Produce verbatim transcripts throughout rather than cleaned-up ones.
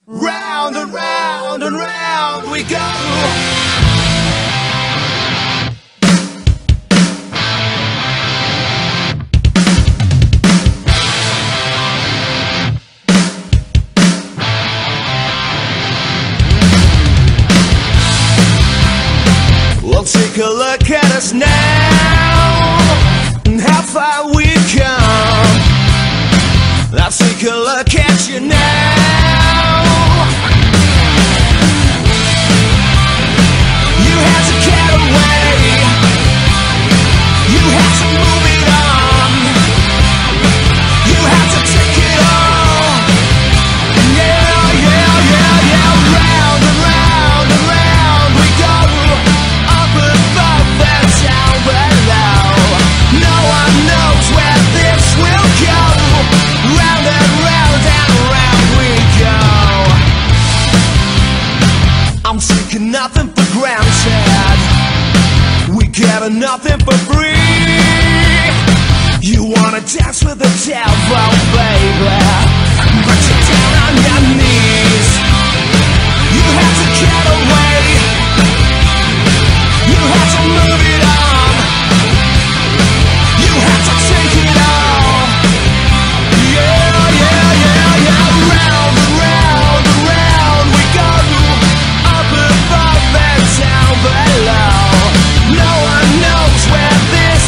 Round and round and round we go. Well, take a look at us now and how far we've come. I'll take a look at you now. You had to get away, you had to move it on, you had to take it all. Yeah, yeah, yeah, yeah. Round and round and round we go, up above and down below. No one knows where this will go. Round and round and round we go. I'm taking nothing for granted, we get nothing for free. You wanna dance with the devil, baby, but you're down on your knees. You have to get away, you have to move it on, you have to take it all. Yeah, yeah, yeah, yeah. Round and round and round we go, up above and down below. No one knows where this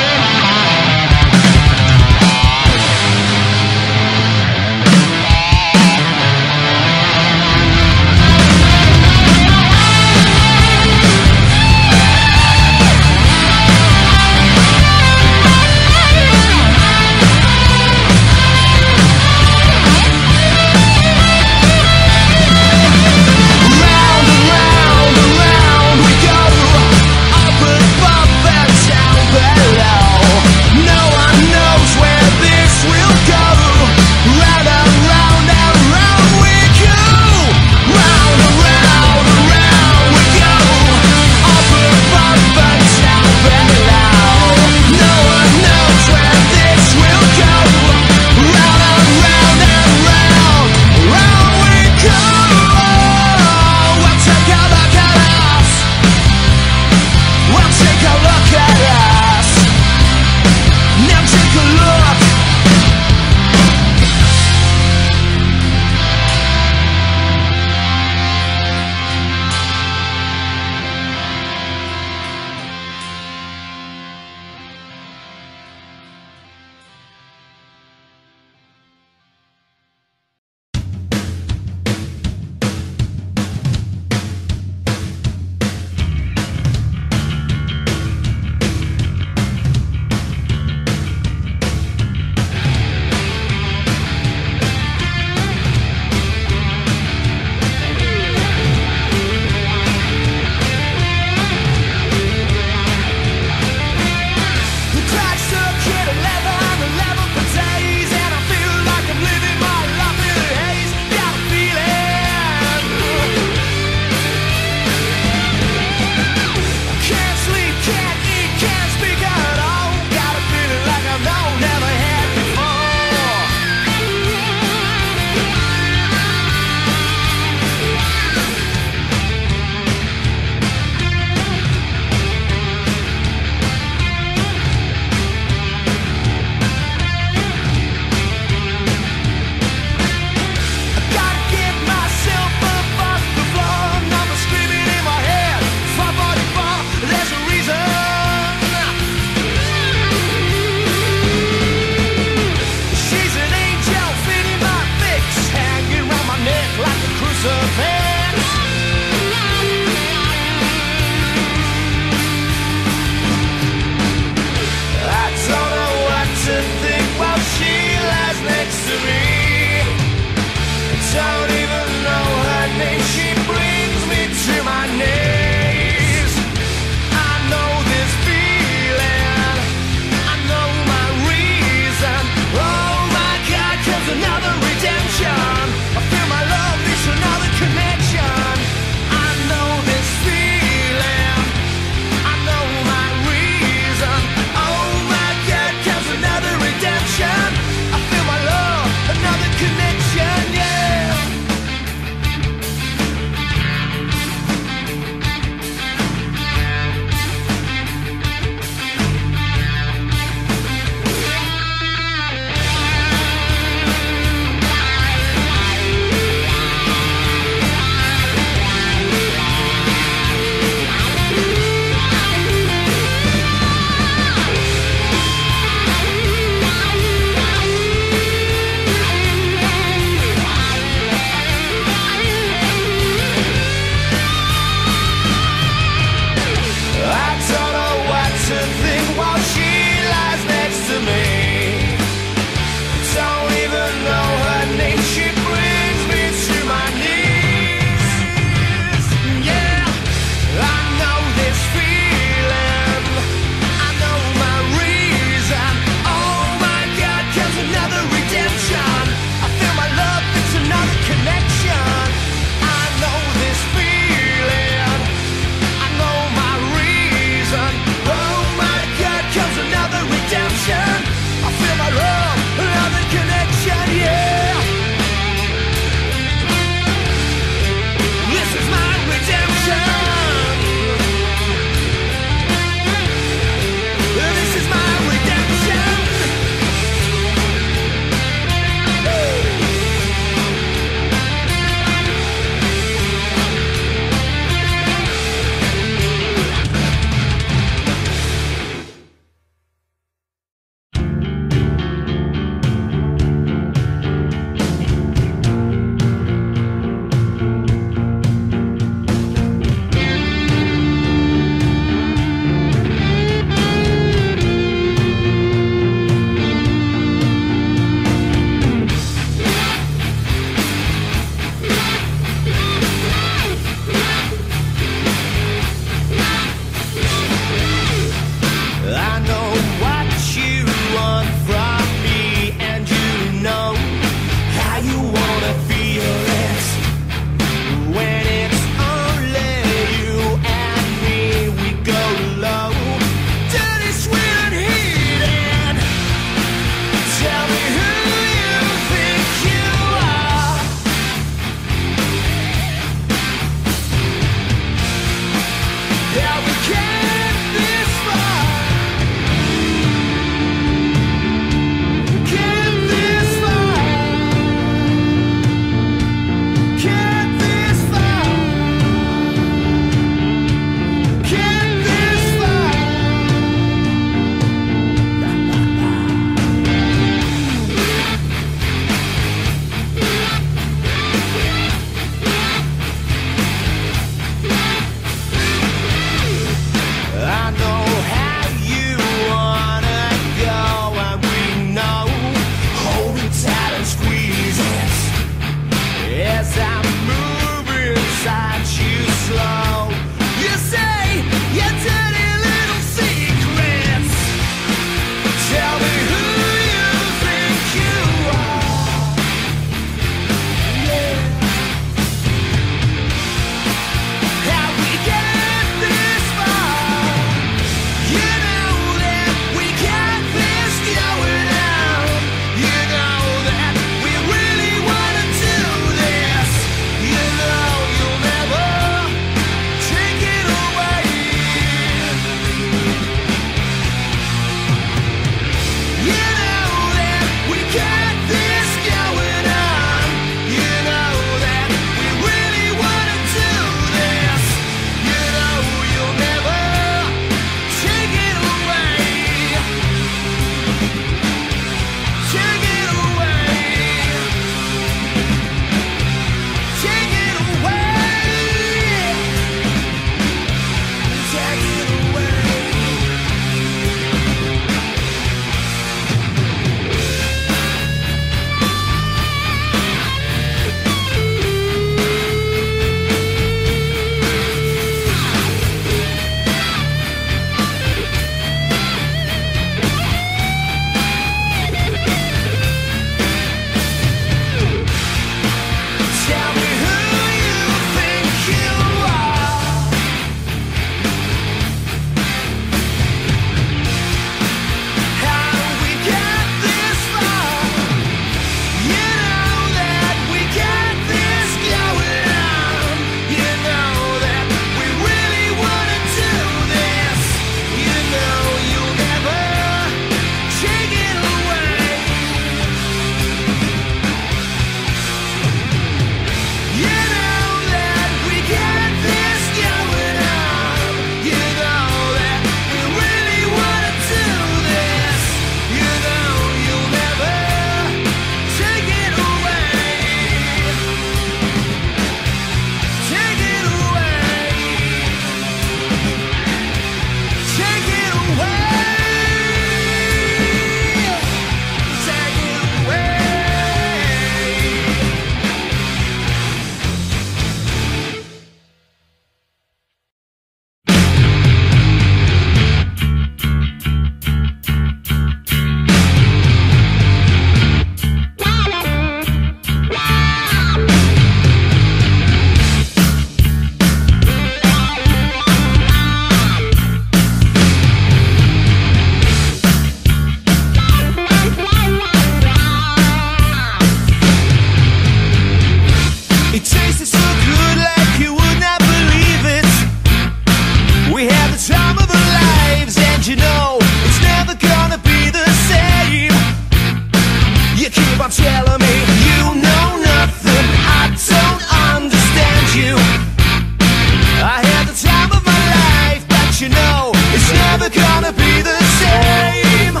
it's never gonna be the same.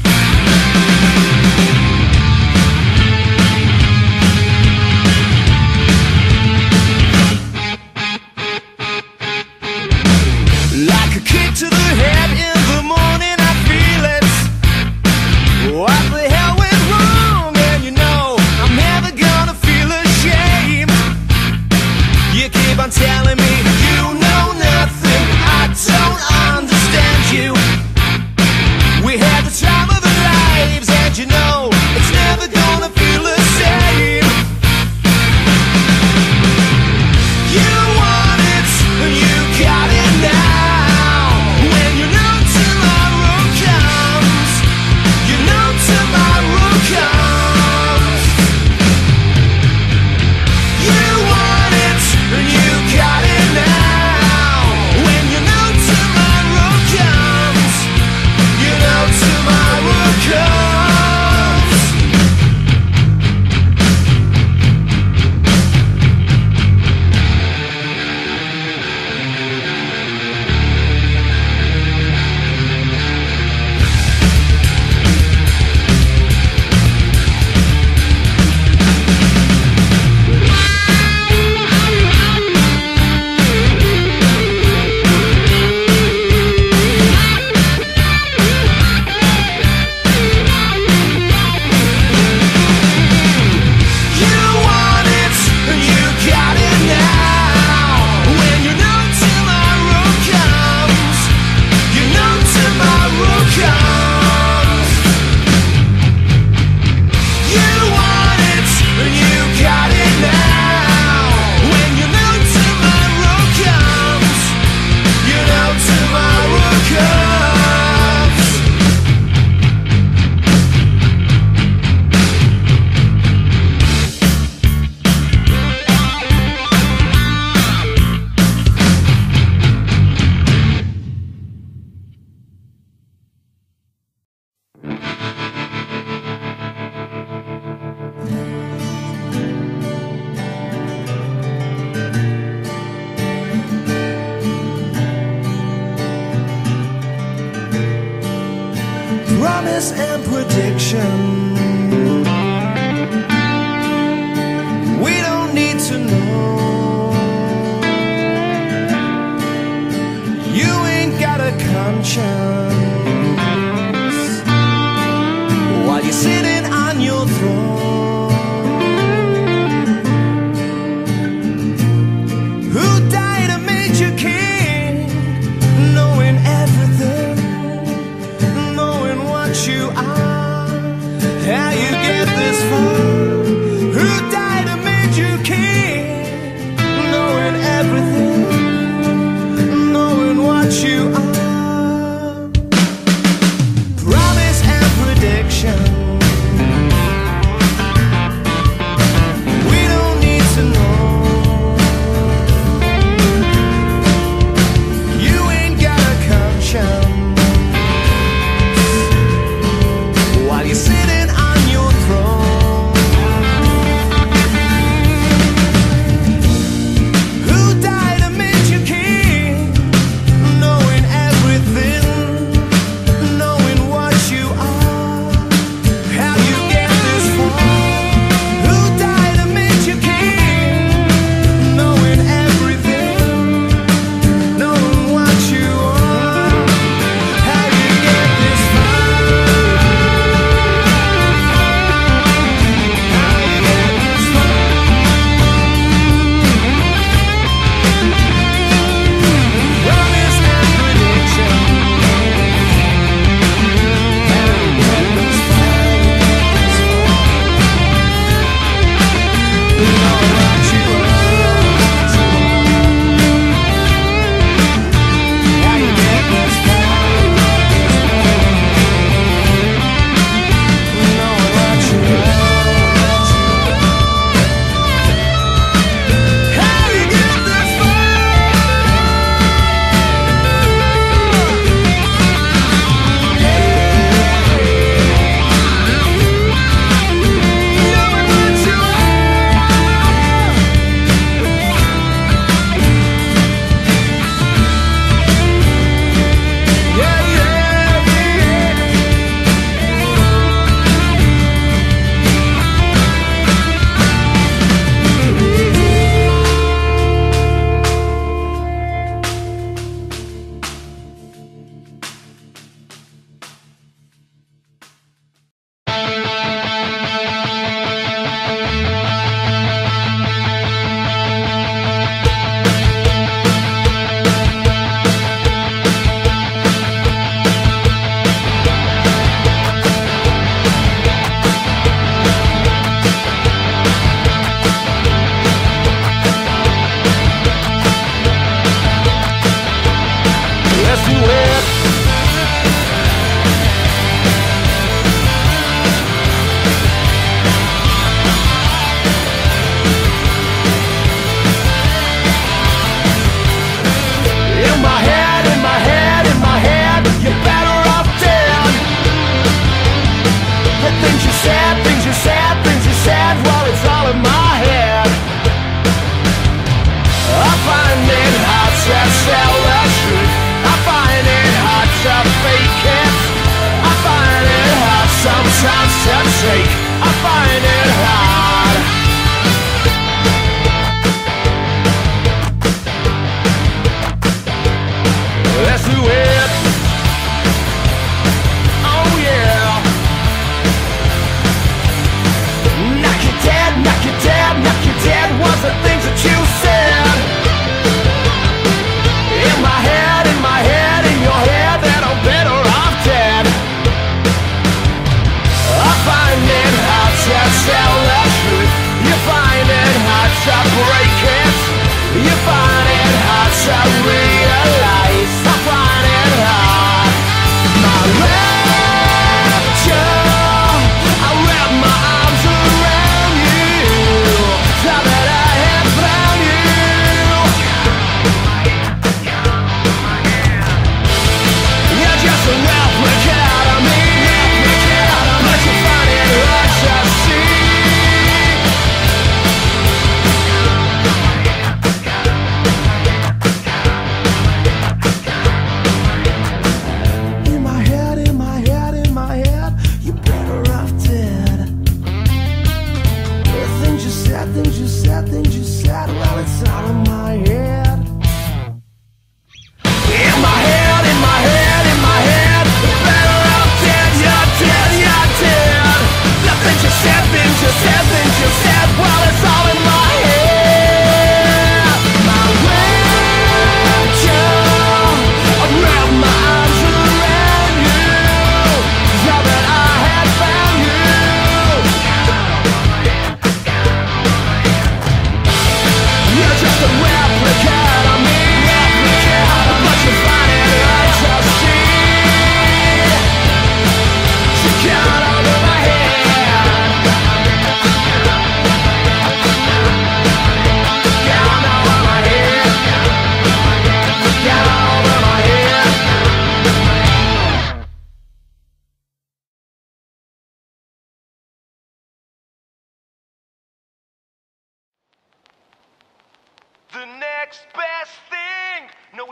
Like a kick to the head in the morning, I feel it. What the hell went wrong? And you know I'm never gonna feel ashamed. You keep on telling me you know nothing, I don't understand you. We had the time of our lives, and you know it's never gonna feel the same. You want it, you got it now. When you know tomorrow comes, you know tomorrow comes. You want it, you got it now. When you know tomorrow comes, you know tomorrow comes. You want it, you got it now. When you know tomorrow comes, you know tomorrow comes. You want it, you got it now. When you know tomorrow comes, you know tomorrow comes. Promise and prediction, we don't need to know. You ain't got a conscience while you're sitting on your throne. Who died and made you king, knowing everything, knowing what you are, how you get this far? Who died and made you king, knowing everything, knowing what you are?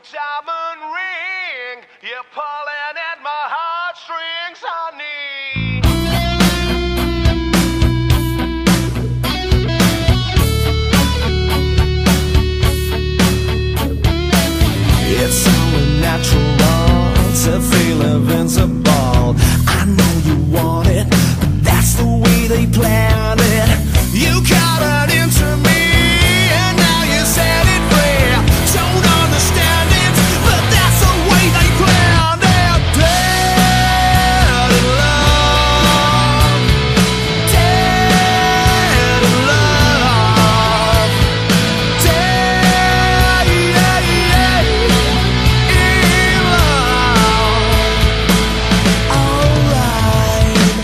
diamond ring. You're pulling at my heartstrings, honey. It's only natural to feel invincible. I know you want it, but that's the way they planned it. You got it into me, and now you set it free. Don't understand it, but that's the way they planned it. Dead in love, dead in love, dead in love. Alright.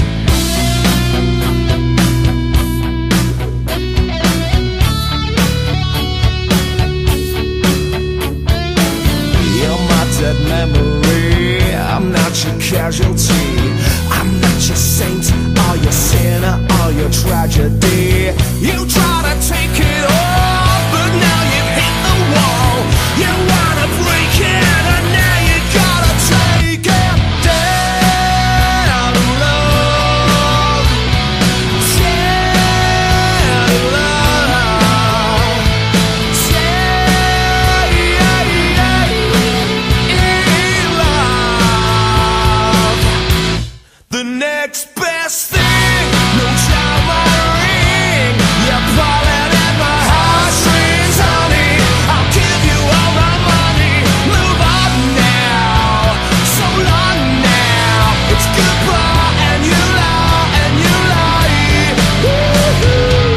You're my dead memory, I'm not your casualty. I'm not your saint, or your sinner, or your tragedy. You try to take it all, but now you've hit the wall. You wanna break it, and now you gotta take it. Dead in love, dead in love, dead in love. The next best thing, no diamond ring. You're pulling at my heartstrings, honey. I'll give you all my money. Move on now, so long now. It's goodbye and you lie and you lie. Woo-hoo.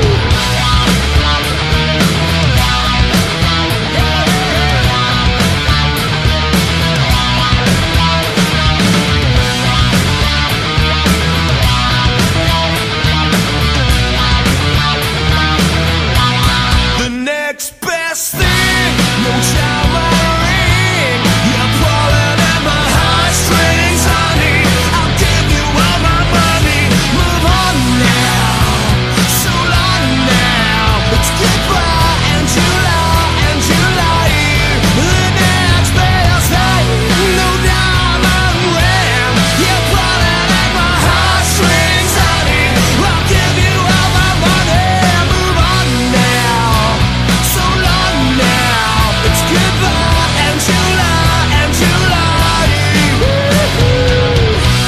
The next best thing, no diamond ring. You're pulling at my heartstrings, honey. I'll give you all my money. Move on now, so long now. It's goodbye and you lie and you lie. The next best thing, no diamond ring. You're pulling at my heartstrings, honey. I'll give you all my money. Move on now, so long now. It's goodbye and you lie and you lie. Woo-hoo.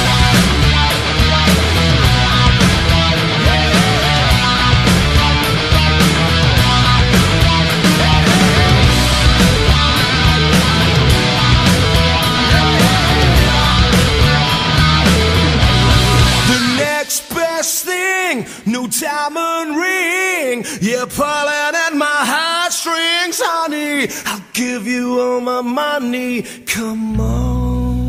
The next best thing, no diamond ring. You're pulling at my heartstrings, honey. I'll give you all my money. Come on.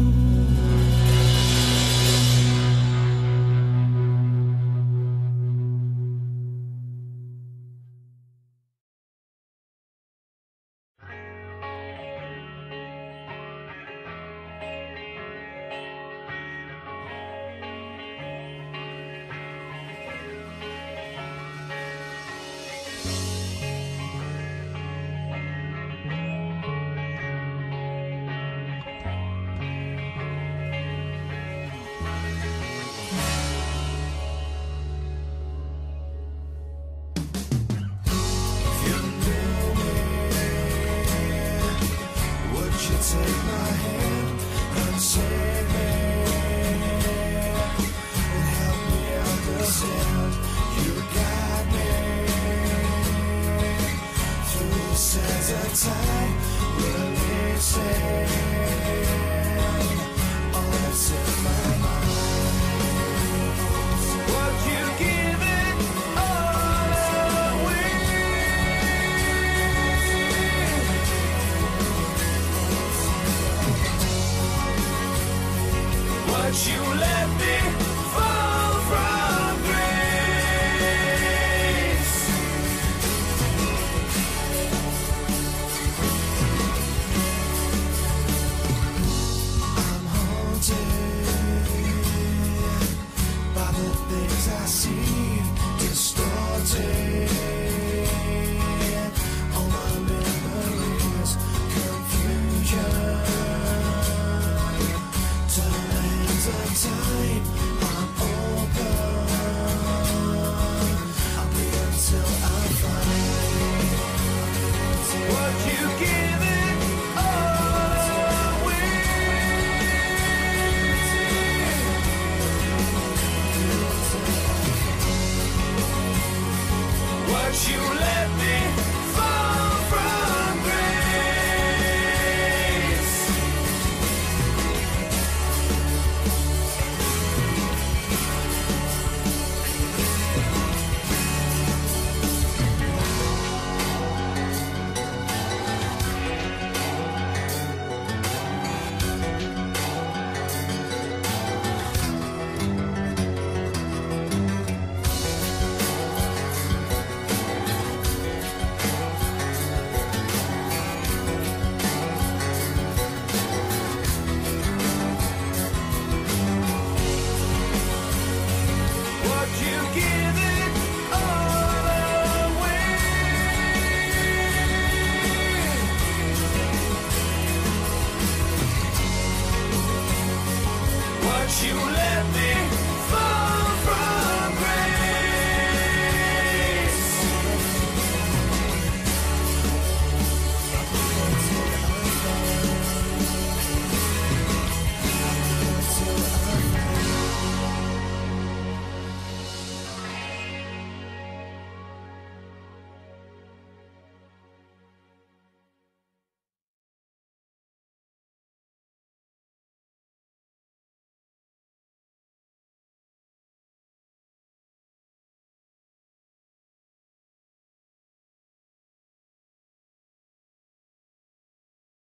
Take my hand and save me, and help me understand. You guide me through the sands of time, releasing all that's in my mind. What you give it all away. But you let me fall from grace. I'm haunted by the things I see, distorted. All my memories, confusion. but you let me fall from